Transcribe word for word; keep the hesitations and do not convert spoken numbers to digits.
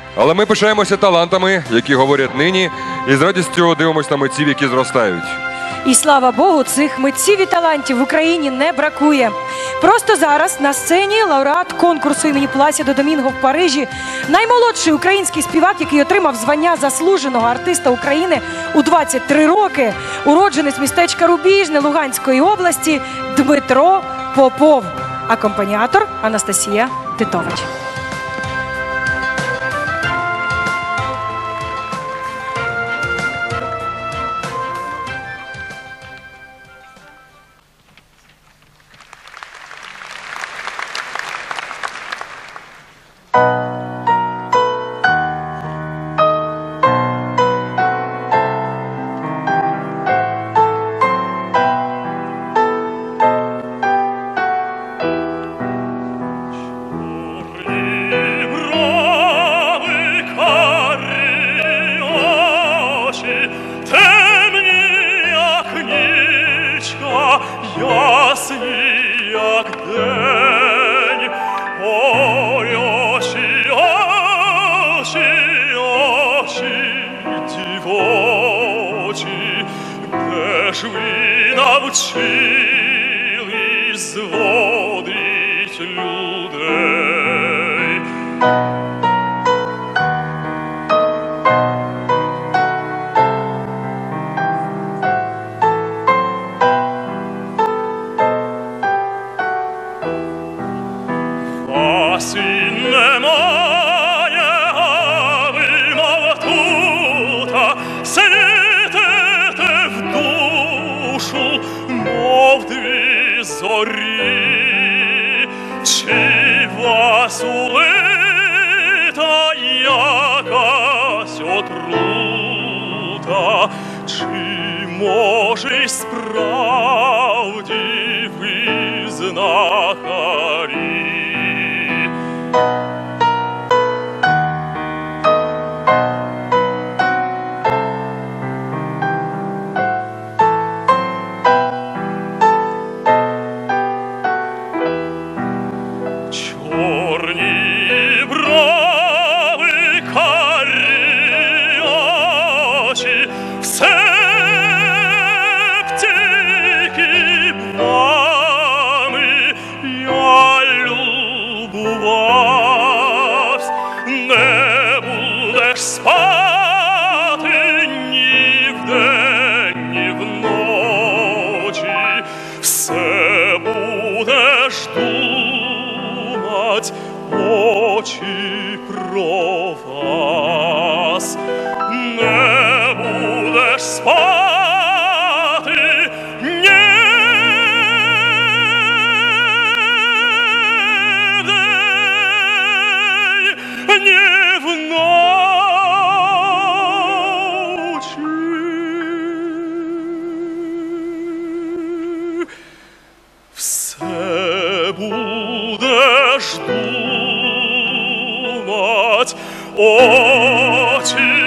Але ми пишаємося талантами, які говорять нині, і з радістю дивимося на митців, які зростають. І слава Богу, цих митців і талантів в Україні не бракує. Просто зараз на сцені лауреат конкурсу імені Пласідо Домінго в Парижі, наймолодший український співак, який отримав звання заслуженого артиста України у двадцять три роки, уродженець містечка Рубіжне Луганської області Дмитро Попов, акомпаніатор Анастасія Титович. Очі